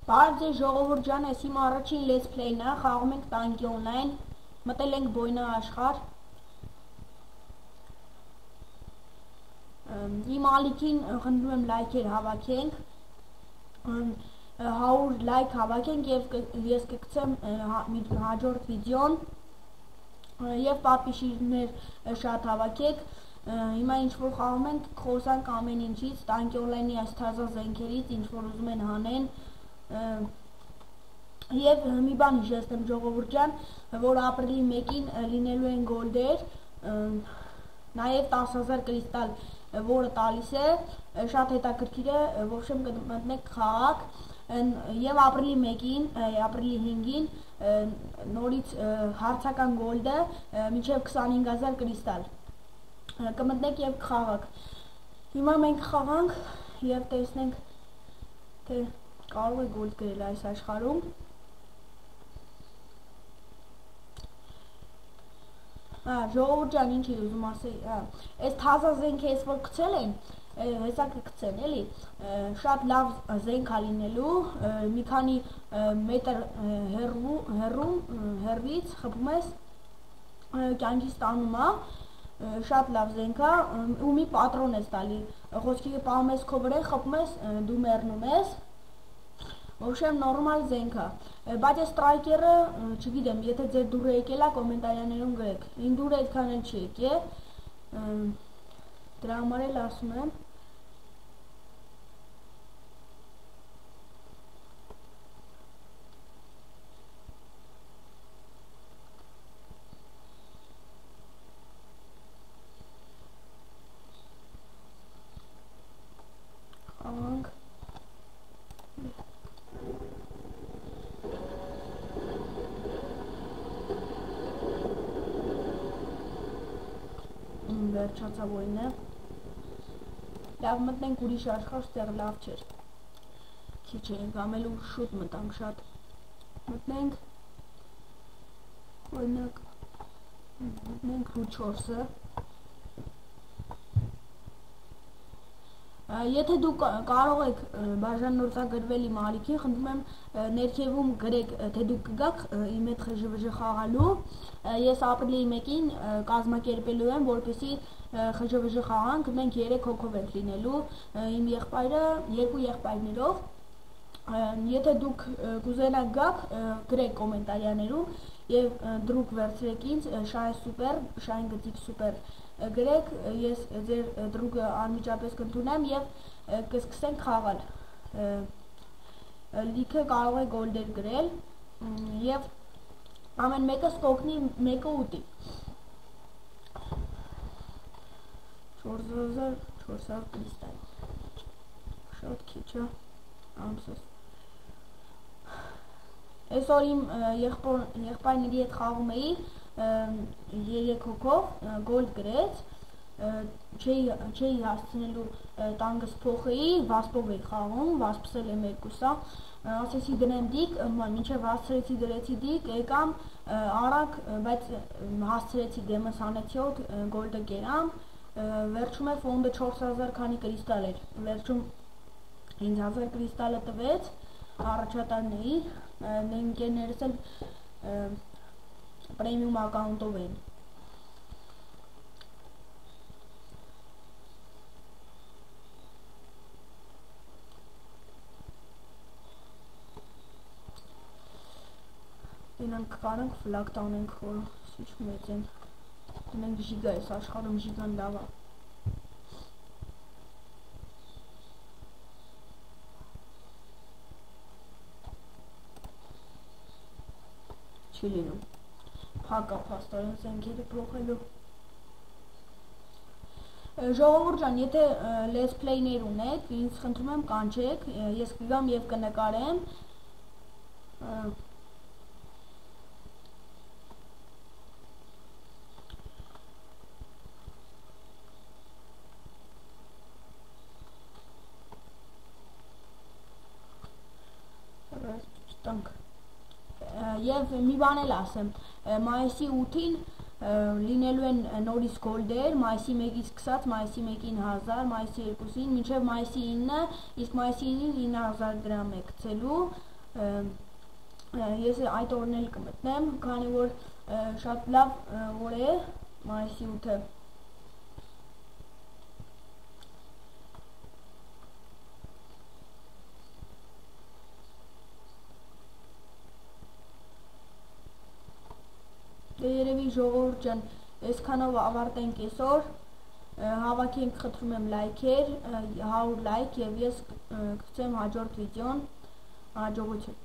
Բարև ձեզ ժողովուրդ ջան, ես իմ առաջին let's play-ն է, խաղում ենք տանկի օնլայն, մտել ենք բոյնա աշխարհ։ Իմ ալիքին խնդրում եմ լայքեր հավաքենք, 100 լայք հավաքենք եւ ես կգցեմ հաջորդ վիդեոն եւ պատվիշիրներ շատ հավաքեք։ Հիմա ինչ որ խաղում ենք, խոսանք ամեն ինչից, տանկի օնլայնի այս թազա զենքերից, ինչ որ ուզում են հանեն։ Եվ մի բան հիշեցնեմ ժողովուրդ ջան, որ ապրիլի 1-ին լինելու են գոլդեր, նաև 10,000 կրիստալ, որը տալիս է, շատ հետաքրքիր է, ոբշեմ կմտնեք խաղաք, եւ ապրիլի 1-ին, ապրիլի 5-ին նորից հարցական գոլդը մինչև 25,000 կրիստալ կմտնեք եւ կխաղաք։ Հիմա մենք խաղանք եւ տեսնենք թե կարող է գոլդ գրել այս աշխարհում։ Ժողովուրդ ջան, ինչ է ուզում ասել, այս թազա զենքը ես որ գցել են, հեսա կգցեն, էլի, շատ լավ զենք է լինելու, մի քանի մետր հեռվից խփում ես, կյանքի ստանում է, շատ լավ զենք է, ու մի պատրոն ես տալի, խոսքի պահում ես քո վրա, խփում ես, դու մեռնում ես, ոբշեմ նորմալ զենք է, բայց այս ստրայքերը, չգիտեմ, եթե ձեր դուրը եկել է, կոմենտարիաներում գրեք, իմ դուրը այդքան էլ չի եկել, դրա համար էլ ասում եմ, խաղանք, վերջացավ ոյնը, լավ մտնենք ուրիշ աշխարհ, ստեղ լավ չէր, քիչ էինք ամելու շուտ մտանք շատ, մտնենք, օրինակ, մտնենք հու 4-ը, եթե դուք կարող եք բաժանորդագրվել իմ ալիքին, խնդրում եմ ներքևում գրեք, թե դուք կգաք իմ հետ խժվժ խաղալու, ես ապրիլի 1-ին կազմակերպելու եմ, որպեսզի խժվժ խաղանք, մենք 3 հոգով ենք լինելու, իմ եղբայրը 2 եղբայրներով, եթե դուք կուզենաք գաք, գրեք կոմենտարիաներում եւ դրուկ վերցրեք ինձ, շայն սուպեր, շայն գծիկ սուպեր գրեք, ես ձեր դրուգը անմիջապես կընդունեմ եւ կսկսենք խաղալ, լիքը կարող է գոլդեր գրել եւ ամեն մեկը կօգնի մեկը ուտի 4,400 կրիստալ շատ քիչ է ամսս այսօր իմ եղբայրների հետ խաղում էի 3 հոգով գոլդ գրեց, չէի հասցնելու տանգս փոխեի, վասպով էի խաղում, վասպսել եմ 2-սա, ասեցի դնեմ դիկ, մինչև հասցրեցի դրեցի դիկ, եկամ արագ, բայց հասցրեցի դեմս հանեցի հոտ, գոլդը կերամ, վերջում է ֆոնդը 4,000 քանի կրիստալ էր, վերջում 5,000 կրիստալը տվեց, առաջատարն էի, ընկերներս էլ պրեմիում ակաունտով են դինանք կարանք վլագ տանենք որ սիչ մեծ են դինենք ժիգա ես աշխարհում ժիգան լավ է չի լինում հակա փաստորեն զենքերը փոխելու ժողովուրդ ջան, եթե let's play-ներ ունեք, ինձ խնդրում եմ կանչեք, ես կգամ եւ կնկարեմ Եվ մի բան էլ ասեմ, մայիսի 8-ին լինելու են նորից գոլդեր, մայիսի 1-ից սկսած, մայիսի 1-ին 1000, մայիսի 2-ին, մինչև մայիսի 9-ը, իսկ մայիսի 9-ին 9,000 դրամ է գցելու, Ես այդ օրն էլ կմտնեմ, քանի որ շատ լավ օր է մայիսի 8-ը։ Դե երևի ժողովուրդ ջան, այսքանով ավարտենք այսօր, հավաքենք խնդրում եմ լայքեր, 100 լայք, և ես կգցեմ հաջորդ վիդեոն, հաջողություն։